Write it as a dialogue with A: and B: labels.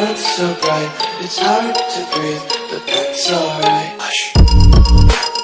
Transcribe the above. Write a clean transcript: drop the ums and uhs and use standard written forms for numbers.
A: world's so bright, it's hard to breathe, but that's alright. Hush.